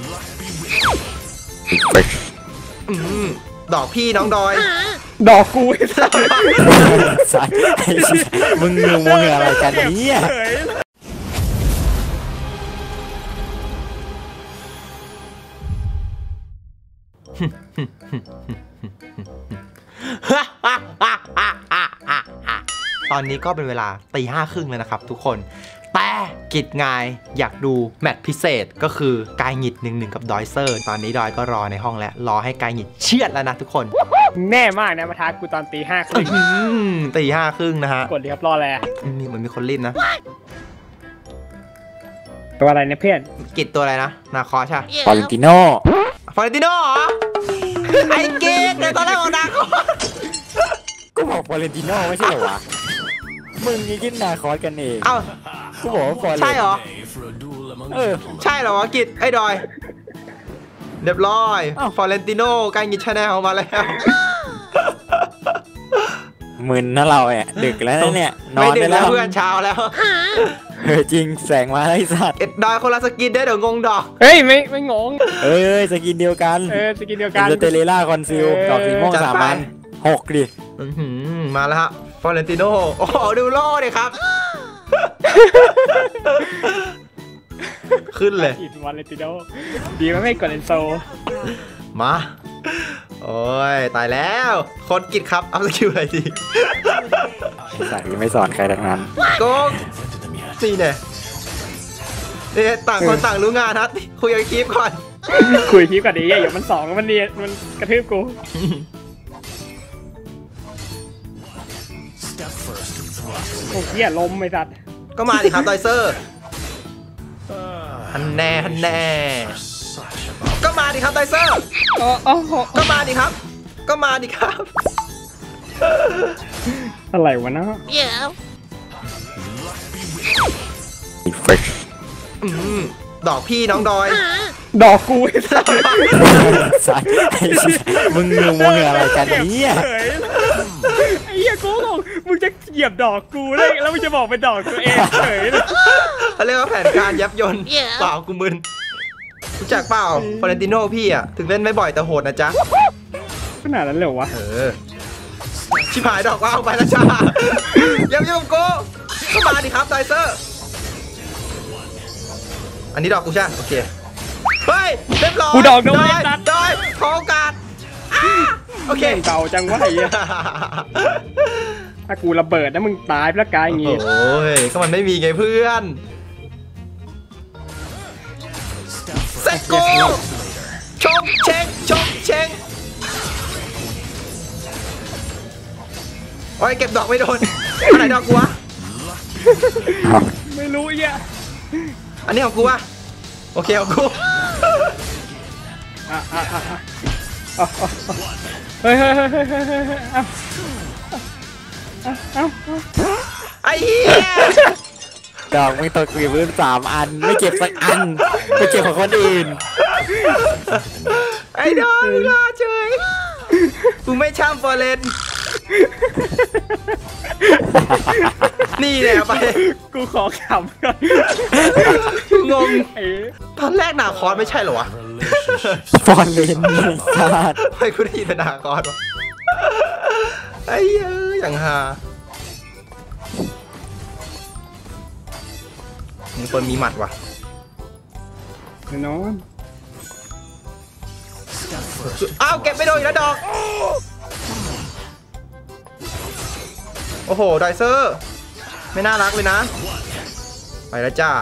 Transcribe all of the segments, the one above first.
ดอกพี่น้องดอยดอกกูสัตว์มึงอะไรกันเนี่ยตอนนี้ก็เป็นเวลาตี 5:30แล้วนะครับทุกคนแต่กิจงายอยากดูแมตช์พิเศษก็คือกายหงิด1-1กับดอยเซอร์ตอนนี้ดอยก็รอในห้องแล้วรอให้กายหงิดเชือดแล้วนะทุกคนแน่มากนะมาท้ากูตอนตี 5:30 ตี 5:30นะฮะกดดีครับรอแล้วนี่เหมือนมีคนลิ้นนะตัวอะไรเนี่ยเพื่อนกิจตัวอะไรนะนาคอใช่ฟอเรนติโนเหรอไอ้กิจในตอนแรกของนาคอก็บอกฟอเรนติโนไม่ใช่เหรอวะมึงนี่กินนาคอกันเองเอ้ากูบอกว่าฟอเรนใช่เหรอใช่เหรอวะกิจไอ้ดอยเรียบร้อยฟอเรนติโนการกินชาแนลมาแล้วมึนนะเราเนี่ยดึกแล้วเนี่ยนอนได้แล้วเพื่อนเช้าแล้วจริงแสงมาไอ้สัตว์ดอยคนละสกินได้เดี๋ยวงงดอกเฮ้ยไม่งงสกินเดียวกันสกินเดียวกันเตเลล่าคอนซิลดอกสีม่วง3 อัน6ดิมาแล้วฮะฟอเรนติโนโอ้โหดูโล่เลยครับขึ้นเลยอีกฟอเรนติโนดีไม่กดเลนโซมาโอ้ยตายแล้วคนกิจครับเอาสกิลอะไรดีสายไม่สอนใครดังนั้นโกงนี่เนี่ยต่างคนต่างรู้งานฮะคุยกับคลิปก่อนคุยคลิปก่อนดีอย่ามัน2มันกระทืบกูโอ้ยลมไอ้สัตว์ก็มาดิครับดอยเซอร์ฮันแน่ก็มาดิครับดอยเซอร์ก็มาดิครับอะไรวะเนาะดอกพี่น้องดอยดอกกูสัตว์มึงอะไรกันเนี่ยไอ้เหี้ยกูบอกมึงจะเหยียบดอกกูเลยแล้วมึงจะบอกเป็นดอกตัวเองเฉยเขาเรียกว่าแผนการยับยนต์เปล่ากูมึนรู้จักเปล่าฟอเรนติโนพี่อ่ะถึงเล่นไม่บ่อยแต่โหดนะจ๊ะขนาดนั้นเลยวะชิบหายดอกว่าเอาไปแล้วจ้ายังยุ่งกูก็มาดิครับไดเซอร์อันนี้ดอกกูใช่โอเคเฮ้ยเรียบร้อยกูดอกดอยขอโอกาสโอเคเก่าจังวะไอ้ถ้ากูระเบิดนะมึงตายแล้วกายอย่างงี้โอ้ยก็มันไม่มีไงเพื่อนเซ็ตกูชกเช็งโอ้ยเก็บดอกไม่โดนอันไหนดอกกูวะไม่รู้อ่ะอันนี้ของกูวะโอเคของกูเฮ้ยไอ้เหี้ยดอกไม่ตกอยู่พื้น3 อันไม่เก็บสักอันไปเก็บของคนอื่นไอ้ดอกรอเฉยกูไม่ช่ำฟอเรนนี่แหละไปกูขอขำก่อนงงตอนแรกนาคอสไม่ใช่เหรอวะฟอเรนไม่กูได้ยินแต่นาคอสวะไอ้อย่างฮามีคนมีหมัดว่ะแน่นอนอ้าวเก็บไม่โดนอีกแล้วดอกโอ้โหไดเซอร์ไม่น่ารักเลยนะไปแล้วจ้า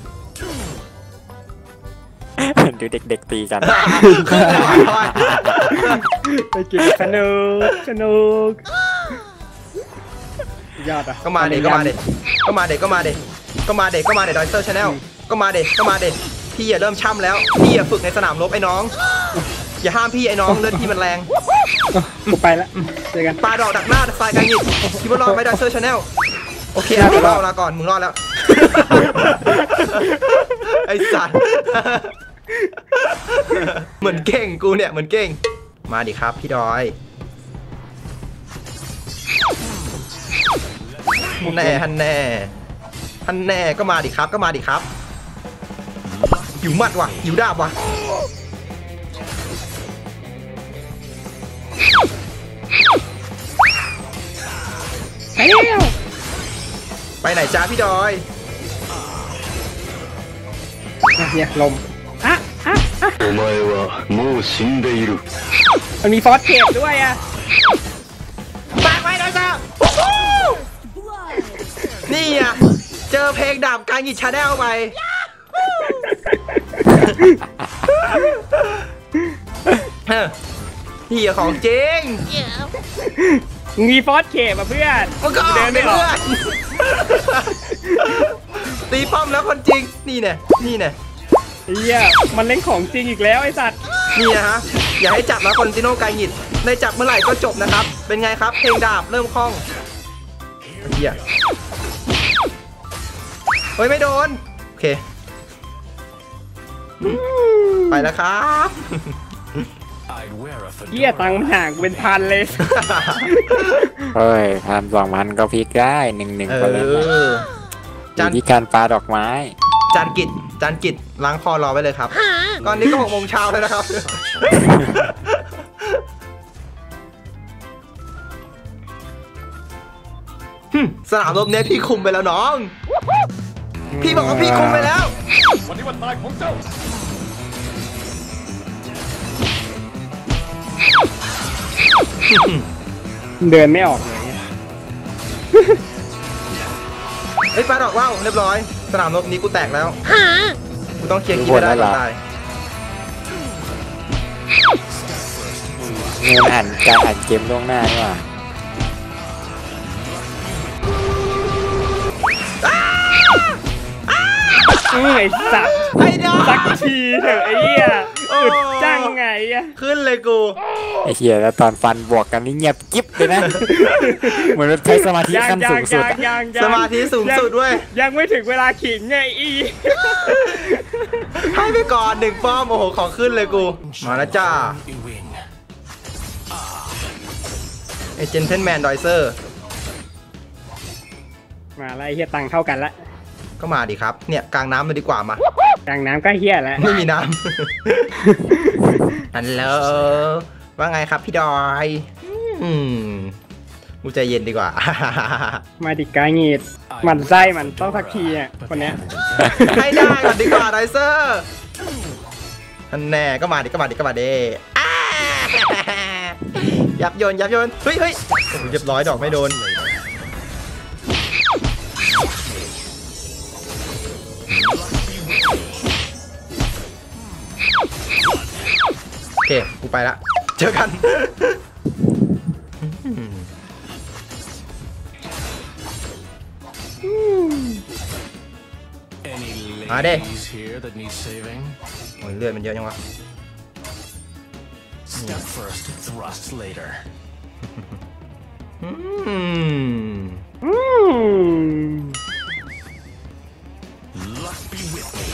ดูเด็กๆตีกันไปกินสนุกยอดอ่ะก็มาเด็กไดเซอร์ชาแนลก็มาเด็กพี่อย่าเริ่มช่ำแล้วพี่อย่าฝึกในสนามรบไอ้น้องอย่าห้ามพี่ไอ้น้องเลือดพี่มันแรงกูไปแล้วเจอกันปลาดอกดักหน้าสายการหยิบคิดว่ารอดไหมไดเซอร์ชาแนลโอเคมึงรอดละก่อนมึงรอดแล้วไอ้สัตว์เหมือนเก่งกูเนี่ยเหมือนเก่งมาดิครับพี่ดอยฮันแน่ก็มาดิครับหิวหมัดว่ะหิวดาบว่ะไปเร็วไปไหนจ้าพี่ดอยเนี่ยลมอ่ะお前はもう死んでいる。 มันมีฟอสเทปด้วยอ่ะแบกไว้หน่อยจ้านี่อ่ะเจอเพลงดาบการหยิบชาแนลไปนี่อะของจริงมีฟอสเทปอ่ะเพื่อนมันก็ออกเดินไปไม่ออเพื่อก นตีป้อมแล้วคนจริงนี่เนี่ยนี่เนี่ยเฮียมันเล่นของจริงอีกแล้วไอ้สัตว์นี่นะฮะอย่าให้จับนะคอนติโนไกหงิดในจับเมื่อไหร่ก็จบนะครับเป็นไงครับเพลงดาบเริ่มคล่องเฮียเฮ้ยไม่โดนโอเคไปแล้วครับเฮียตังค์มันห่างเป็นพันเลยเฮ้ย1,000-2,000ก็พลิกได้1-1ก็เล่นนะจานอยู่ที่การปาดอกไม้จานกิจล้างคอรอไว้เลยครับตอนนี้ก็6 โมงเช้าแล้วนะครับสนามรบเนี้ยพี่คุมไปแล้วน้อง พี่บอกว่าพี่คุมไปแล้ววันนี้วันตายของเจ้าเดินไม่ออกเลยเฮ้ยปลาดอกว่าวเรียบร้อยสนามรบนี้กูแตกแล้วกูต้องเคลียร์คีย์ไม่ได้ก่อนตายเงินการอ่านเกมล่วงหน้านี่หว่าไอ้สัตว์ไอ้ดอกสักทีเถอะไอ้เหี้ยอึดจังไงอะขึ้นเลยกูไอ้เหี้ยแล้วตอนฟันบวกกันนี่เงียบกิ๊บเลยนะ เหมือนใช้สมาธิขั้นสูงสุดอะยังสมาธิสูงสุดด้วยยังไม่ถึงเวลาขิงไงอีให้ไปก่อน1 ป้อมโอ้โหขอขึ้นเลยกูมาแล้วจ้าไอเจนเทนแมนดอยเซอร์มาแล้วไอ้เหี้ยตังค์เท่ากันละก็มาดิครับเนี่ยกลางน้ำเลยดีกว่ามากลางน้ำก็เหี้ยแล้วไม่มีน้ำ ฮัลโหลว่าไงครับพี่ดอยกูใจเย็นดีกว่ามาดิกายงีดหมันไส้มันต้องสักทีอ่ะคนเนี้ยให้ได้ก่อนดีกว่าไดเซอร์ท่านแน่ก็มาดิอ่ายับโยนเฮ้ยโอ้โหเรียบร้อยดอกไม่โดนโอเคกูไปละเจอกันมาเด้โอ้ยเลือดมันเยอะยังวะ Step first, thrust later. Luck be with me.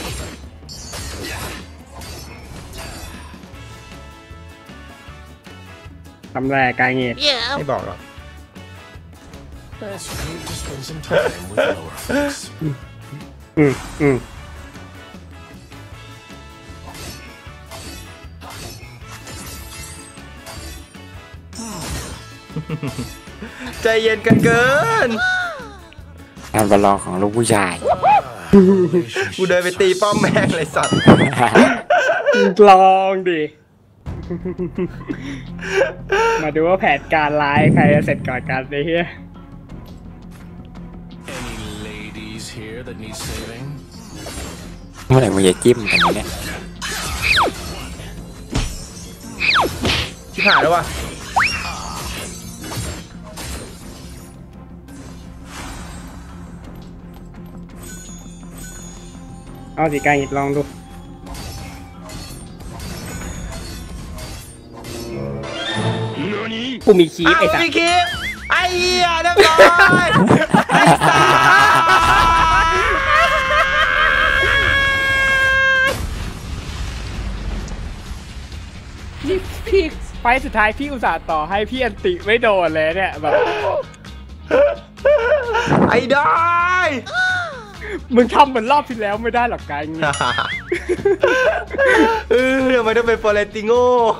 ทำแรกกายงีดไม่บอกหรอก It's good to spend some time with lower folks. ใจเย็นกันเกินการประลองของลูกผู้ชายกูเดินไปตีป้อมแม่งเลยสัตว์ลองดิ มาดูว่าแผนการร้ายใครจะเสร็จก่อนกันไอ้เหี้ย Any ladies here that need saving? เมื่อไหร่มึงจะจิ้มกันเนี่ยชิบหายแล้ววะเอาสิกายงีดลองดูกูมีคีย์ไอ้สัสพี่คิปไอ้เหี้ยเรียบร้อย ไอ้สัสนี่พี่ไฟล์สุดท้ายพี่อุตส่าห์ต่อให้พี่อันติไม่โดนเลยเนี่ยแบบไอ้ดอยมึงทำเหมือนรอบที่แล้วไม่ได้หรอกกายงีดทำไมต้องเป็นฟอเรนติโง่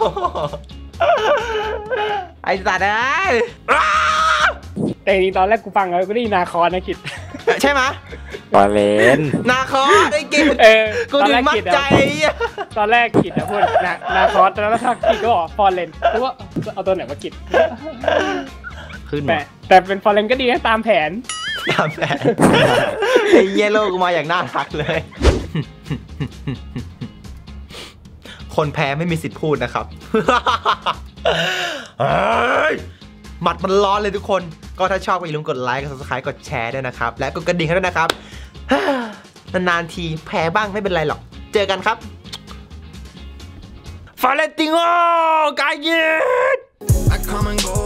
ไอ้สัตว์เอ้ยแต่จริงๆตอนแรกกูฟังแล้วกูได้ยินนาคอนนะคิดใช่ไหมบอลเลนนาคอสไอ้กิจกูถึงมั่นใจตอนแรกกิดอะพูดนาคอนตอนนั้นถ้ากิดก็บอกฟอร์เรนกูว่าเอาตัวไหนมากิดขึ้นแต่เป็นฟอร์เรนก็ดีนะตามแผนตามแผนไอ้เยลโล่กูมาอย่างน่ารักเลย คนแพ้ไม่มีสิทธิ์พูดนะครับ หมัดมันร้อนเลยทุกคน ก็ถ้าชอบก็อย่าลืมกดไลค์ กด subscribe กดแชร์ด้วยนะครับ และกดกระดิ่งให้ด้วยนะครับ นานๆทีแพ้บ้างไม่เป็นไรหรอก เจอกันครับ ฟาเลนติโง่กายยิด I come and go